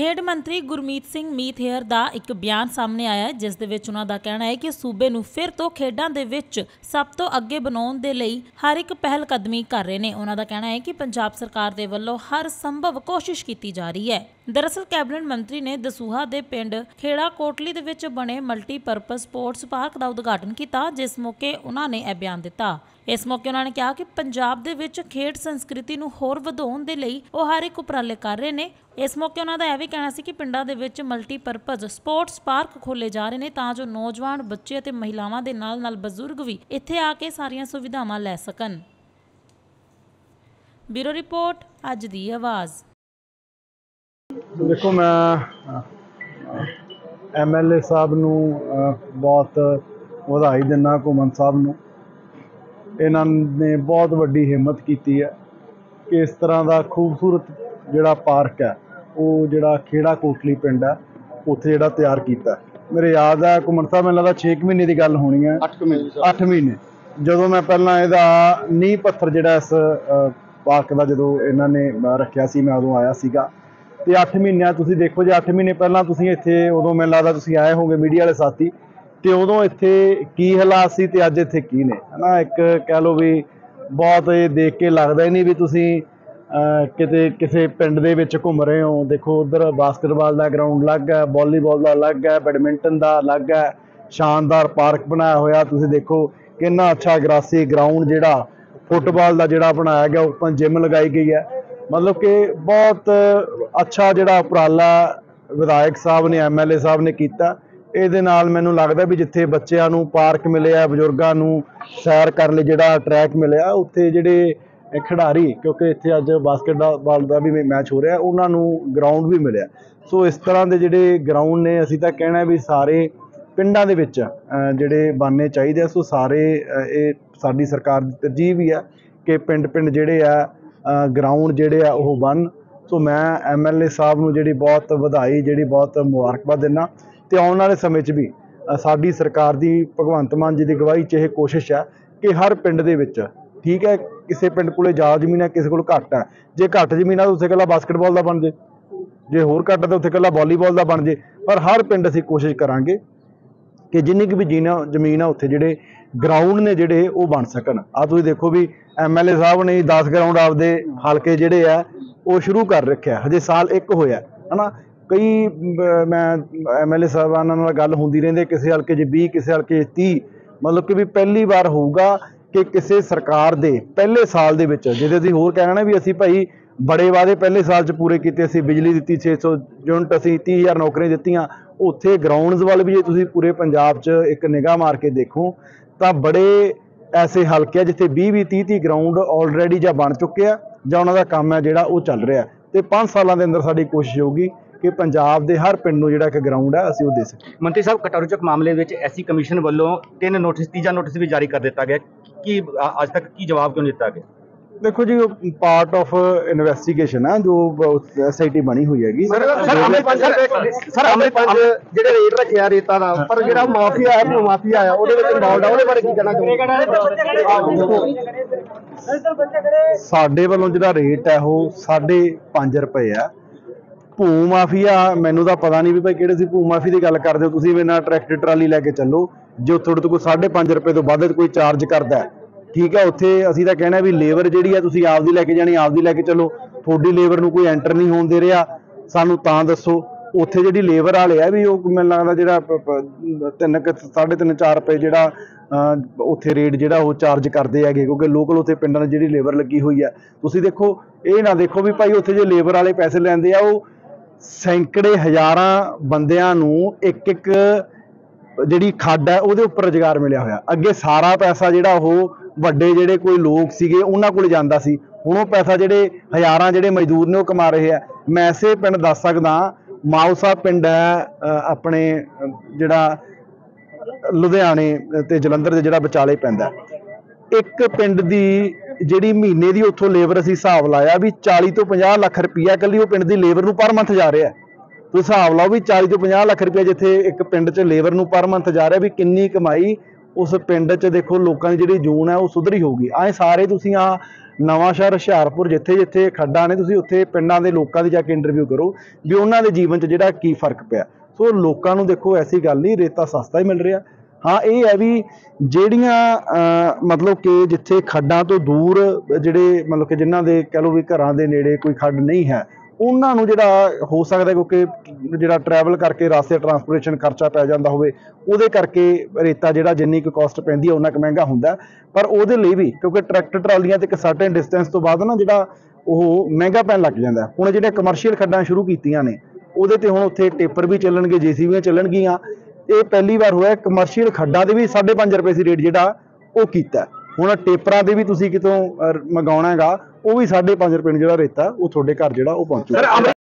खेड मंत्री गुरमीत सिंह मीतहेयर का एक बयान सामने आया है जिस दे विच उन्हां दा कहना है कि सूबे नूं फिर तो खेडां दे विच सब तो अगे बनाउण दे लई हर एक पहल कदमी कर रहे हैं। उन्हां दा कहना है कि पंजाब सरकार दे वल्लों हर संभव कोशिश की जा रही है। दरअसल कैबिनेट मंत्री ने दसूहा दे पिंड खेड़ा कोटली दे विच बने मल्टीपर्पज स्पोर्ट्स पार्क का उद्घाटन किया, जिस मौके उन्होंने यह बयान दिता। इस मौके उन्होंने कहा कि पंजाब दे विच खेड संस्कृति नूं होर वधाउण दे लई वो हर एक उपराले कर रहे हैं। इस मौके उन्होंने यह भी कहना सी कि पिंडां दे विच मल्टीपर्पज स्पोर्ट्स पार्क खोले जा रहे हैं तां जो नौजवान बच्चे ते महिलावां दे नाल बजुर्ग भी इत्थे आके सारियां सुविधावां लै सकन। ब्यूरो रिपोर्ट अज दी आवाज़। देखो, मैं MLA साहब नूं बहुत वधाई दिना, घुमन साहब नूं। इन्हां ने बहुत वड्डी हिम्मत की है कि इस तरह का खूबसूरत जिहड़ा पार्क है वो जिहड़ा खेड़ा कोटली पिंड है उत्थे जिहड़ा तैयार किया। मेरे याद है घुमन साहब मैनूं लगदा 6 महीने की गल होनी है, 8 महीने जदों मैं पहलां इहदा नींह पत्थर जिहड़ा इस पार्क का जो इन्होंने रखिया सी, मैं उदों आया सीगा। तो 8 महीने तुसीं देखो जे 8 महीने पहलां तुसीं इत्थे उदों मैनूं लगदा तुसीं आए होगे मीडिया वाले साथी, तो उदों इत्थे की हालात सी ते अज इत्थे की ने, है ना। एक कह लो भी बहुत ये देख के लगदा ही नहीं भी तुसीं किते किसी पिंड दे विच घूम रहे हो। देखो उधर बास्केटबाल का ग्राउंड अलग है, वॉलीबॉल का अलग है, बैडमिंटन का अलग है, शानदार पार्क बनाया होया। तुसीं देखो कितना अच्छा ग्रासी ग्राउंड जिहड़ा फुटबॉल का जिहड़ा बनाया गया, ओपन जिम लगाई गई है। मतलब कि बहुत अच्छा जिहड़ा उपराला विधायक साहब ने MLA साहब ने किया। ਇਹਦੇ ਨਾਲ ਮੈਨੂੰ ਲੱਗਦਾ भी जिथे ਬੱਚਿਆਂ ਨੂੰ पार्क मिले, ਬਜ਼ੁਰਗਾਂ ਨੂੰ सैर करने ਲਈ ਜਿਹੜਾ ट्रैक मिले, ਉੱਥੇ ਜਿਹੜੇ खिडारी, क्योंकि इत्थे अज बास्केटबाल का भी मैच हो रहा, उन्होंने ग्राउंड भी मिले। सो इस तरह के जोड़े ग्राउंड ने असीं तां कहना भी सारे पिंडां दे विच जिहड़े बनने चाहिए। सो सारे ये साडी सरकार की तरजीह भी है कि पिंड पिंड जिहड़े आ ग्राउंड जिहड़े आ ओह बन। सो मैं MLA साहब नूं जिहड़ी बहुत वधाई, जिहड़ी बहुत मुबारकबाद दिना। तो आने वाले समय भी साडी सरकार की भगवंत मान जी की गवाही च यह कोशिश है कि हर पिंड दे विच, ठीक है, किसी पिंड कोले ज़्यादा जमीन है, किसी को घट है, जे घट जमीन है तो उत्थे कल्ला बास्केटबॉल का बन जे, जे होर घट है तो उत्थे कल्ला वॉलीबॉल का बन जे। पर हर पिंड असीं कोशिश करांगे कि जिन्नी की भी जमीन है उत्थे जिहड़े ग्राउंड ने जिहड़े वो बन सकन। आ तुसीं देखो भी MLA साहब ने 10 ग्राउंड आपदे हलके जिहड़े आ वो शुरू कर रखे, हजे साल 1 होया है ना। कई मैं MLA साहबानां नाल गल हुंदी रहिंदी, किसी हल्के 'च 20, किसी हल्के 'च 30, मतलब कि भी पहली बार होऊगा कि किसी सरकार दे पहले साल दे विच जिहदे असीं होर कहना भी असीं भाई बड़े वादे पहले साल च पूरे कीते, असीं बिजली दित्ती 600 यूनिट, असीं 30,000 नौकरियां दित्तियां। उत्थे ग्राउंड्स वाल भी जे तुसीं पूरे पंजाब च एक निगाह मार के देखो तां बड़े ऐसे हल्के जिथे 20-20, 30-30 ग्राउंड ऑलरेडी जां बन चुके हैं जां उन्हां दा काम है जिहड़ा वो चल रहा है। तो 5 सालों के अंदर साडी कोशिश होगी कि पंजाब के हर पिंड नूं जिहड़ा एक ग्राउंड है असीं वो दे सकीए। मंत्री साहब, कटारू चक मामले में SC कमीशन वालों 3 नोटिस, तीजा नोटिस भी जारी कर दिता गया कि आज तक की जवाब क्यों दिता गया? देखो जी, पार्ट ऑफ इन्वेस्टिगेशन है जो SIT बनी हुई हैगी। सर अमृतपंज ਜਿਹੜੇ ਰੇਟ ਰੱਖਿਆ ਰੇਤਾ ਦਾ, ਪਰ ਜਿਹੜਾ ਮਾਫੀਆ ਹੈ ਮਾਫੀਆ ਆ ਉਹਦੇ ਵਿੱਚ ਇਨਵੋਲਡ ਆ, ਉਹਦੇ ਬਾਰੇ ਕੀ ਕਹਿਣਾ ਚਾਹੋਗੇ? ਸਾਡੇ ਵੱਲੋਂ ਜਿਹੜਾ ਰੇਟ ਹੈ ਉਹ 5.5 रुपए है। ਭੂ ਮਾਫੀਆ ਮੈਨੂੰ ਤਾਂ ਪਤਾ ਨਹੀਂ ਵੀ ਭਾਈ ਕਿਹੜੇ ਸੀ ਭੂ ਮਾਫੀ ਦੀ ਗੱਲ ਕਰਦੇ ਹੋ ਤੁਸੀਂ। ਮੇਰੇ ਨਾਲ ਟਰੈਕਟਰ ਟਰਾਲੀ ਲੈ ਕੇ ਚੱਲੋ, ਜੋ ਤੁਹਾਡੇ ਤੋਂ ਕੋਈ 5.5 रुपए ਤੋਂ ਵੱਧ ਕੋਈ ਚਾਰਜ ਕਰਦਾ, ठीक है, उत्थे असीं तां कहना भी लेबर जिहड़ी है तुसीं आपदी लैके जानी, आपदी लैके चलो, थोड़ी लेबर नूं कोई एंटर नहीं होण दे रहा, सानूं तां दस्सो। उत्थे जिहड़ी लेबर वाले है भी वो मैनूं लगदा जिहड़ा 3.5-4 रुपए जिहड़ा उत्थे रेट जिहड़ा वो चार्ज करदे हैगे, क्योंकि लोकल उत्थे पिंडां दी जिहड़ी लेबर लगी हुई है। तुसीं देखो, ये ना देखो भी भाई उत्थे जे लेबर वाले पैसे लैंदे आ, वो सैकड़े हज़ारां बंदियां नूं एक जिहड़ी खड्ड है ਉਹਦੇ ਉੱਪਰ ਰੁਜ਼ਗਾਰ ਮਿਲਿਆ ਹੋਇਆ। ਅੱਗੇ ਸਾਰਾ ਪੈਸਾ ਜਿਹੜਾ ਉਹ ਵੱਡੇ ਜਿਹੜੇ ਕੋਈ ਲੋਕ ਸੀਗੇ ਉਹਨਾਂ ਕੋਲ ਜਾਂਦਾ ਸੀ, ਹੁਣ ਉਹ ਪੈਸਾ ਜਿਹੜੇ ਹਜ਼ਾਰਾਂ ਜਿਹੜੇ ਮਜ਼ਦੂਰ ਨੇ ਉਹ ਕਮਾ ਰਹੇ ਆ। ਮੈਂ ਐਸੇ ਪਿੰਡ ਦੱਸ ਸਕਦਾ, ਮਾਉਸਾ ਪਿੰਡ ਹੈ ਆਪਣੇ ਜਿਹੜਾ ਲੁਧਿਆਣੇ ਤੇ ਜਲੰਧਰ ਦੇ ਜਿਹੜਾ ਵਿਚਾਲੇ ਪੈਂਦਾ, ਇੱਕ ਪਿੰਡ ਦੀ ਜਿਹੜੀ ਮਹੀਨੇ ਦੀ ਉੱਥੋਂ ਲੇਬਰ ਅਸੀਂ ਹਿਸਾਬ ਲਾਇਆ ਵੀ 40 ਤੋਂ 50 ਲੱਖ ਰੁਪਈਆ ਇਕੱਲੀ ਉਹ ਪਿੰਡ ਦੀ ਲੇਬਰ ਨੂੰ ਪਰ ਮੰਥ ਜਾ ਰਿਹਾ। ਤੁਸੀਂ ਹਿਸਾਬ ਲਾਓ ਵੀ 40 ਤੋਂ 50 ਲੱਖ ਰੁਪਏ ਜਿੱਥੇ ਇੱਕ ਪਿੰਡ 'ਚ ਲੇਬਰ ਨੂੰ ਪਰ ਮੰਥ ਜਾ ਰਿਹਾ, ਵੀ ਕਿੰਨੀ ਕਮਾਈ उस पिंड च देखो लोगों की जी जून है वो सुधरी होगी। आए सारे तुसीं आ ਨਵਾਂ ਸ਼ਹਿਰ ਹੁਸ਼ਿਆਰਪੁਰ ਜਿੱਥੇ ਜਿੱਥੇ ਖੱਡਾਂ ਨੇ ਤੁਸੀਂ ਉੱਥੇ ਪਿੰਡਾਂ ਦੇ ਲੋਕਾਂ ਦੀ ਜਾ ਕੇ ਇੰਟਰਵਿਊ ਕਰੋ ਵੀ ਉਹਨਾਂ ਦੇ ਜੀਵਨ 'ਚ ਜਿਹੜਾ ਕੀ ਫਰਕ ਪਿਆ। ਸੋ ਲੋਕਾਂ ਨੂੰ ਦੇਖੋ ਐਸੀ ਗੱਲ ਨਹੀਂ, ਰੇਤਾ ਸਸਤਾ ਹੀ ਮਿਲ ਰਿਹਾ। ਹਾਂ ਇਹ ਹੈ ਵੀ ਜਿਹੜੀਆਂ ਮਤਲਬ ਕਿ ਜਿੱਥੇ ਖੱਡਾਂ ਤੋਂ ਦੂਰ ਜਿਹੜੇ ਮਤਲਬ ਕਿ ਜਿਨ੍ਹਾਂ ਦੇ ਕਹਿ ਲਓ ਵੀ ਘਰਾਂ ਦੇ ਨੇੜੇ ਕੋਈ ਖੱਡ ਨਹੀਂ ਹੈ, ਉਹਨਾਂ ਨੂੰ ਜਿਹੜਾ ਹੋ ਸਕਦਾ ਕਿਉਂਕਿ ਜਿਹੜਾ ਟਰੈਵਲ ਕਰਕੇ ਰਸਤੇ ਟਰਾਂਸਪੋਰਟੇਸ਼ਨ ਖਰਚਾ ਪੈ ਜਾਂਦਾ ਹੋਵੇ, ਉਹਦੇ ਕਰਕੇ ਰੇਤਾ ਜਿਹੜਾ ਜਿੰਨੀ ਕੁ ਕਾਸਟ ਪੈਂਦੀ ਹੈ ਉਹਨਾਂ ਕੁ ਮਹਿੰਗਾ ਹੁੰਦਾ। ਪਰ ਉਹਦੇ ਲਈ ਵੀ ਕਿਉਂਕਿ ਟਰੈਕਟਰ ਟਰਾਲੀਆਂ ਤੇ ਇੱਕ ਸਰਟਨ ਡਿਸਟੈਂਸ ਤੋਂ ਬਾਅਦ ਨਾ ਜਿਹੜਾ ਉਹ ਮਹਿੰਗਾ ਪੈਣ ਲੱਗ ਜਾਂਦਾ। ਹੁਣ ਜਿਹੜੀਆਂ ਕਮਰਸ਼ੀਅਲ ਖੱਡਾਂ ਸ਼ੁਰੂ ਕੀਤੀਆਂ ਨੇ ਉਹਦੇ ਤੇ ਹੁਣ ਉੱਥੇ ਟੇਪਰ ਵੀ ਚੱਲਣਗੇ, JCBੀਆਂ ਚੱਲਣਗੀਆਂ। ਇਹ ਪਹਿਲੀ ਵਾਰ ਹੋਇਆ ਕਮਰਸ਼ੀਅਲ ਖੱਡਾਂ ਦੇ ਵੀ 5.5 ਰੁਪਏ ਸੀ ਰੇਟ ਜਿਹੜਾ ਉਹ ਕੀਤਾ। ਹੁਣ ਟੇਪਰਾਂ ਦੇ ਵੀ ਤੁਸੀਂ ਕਿਤੋਂ ਮੰਗਾਉਣਾ ਹੈਗਾ, ਉਹ ਵੀ 5.5 ਰੁਪਏ ਨੂੰ ਜਿਹੜਾ ਰੇਤਾ ਉਹ ਤੁਹਾਡੇ ਘਰ ਜਿਹੜਾ ਉਹ ਪਹੁੰਚੂਗਾ।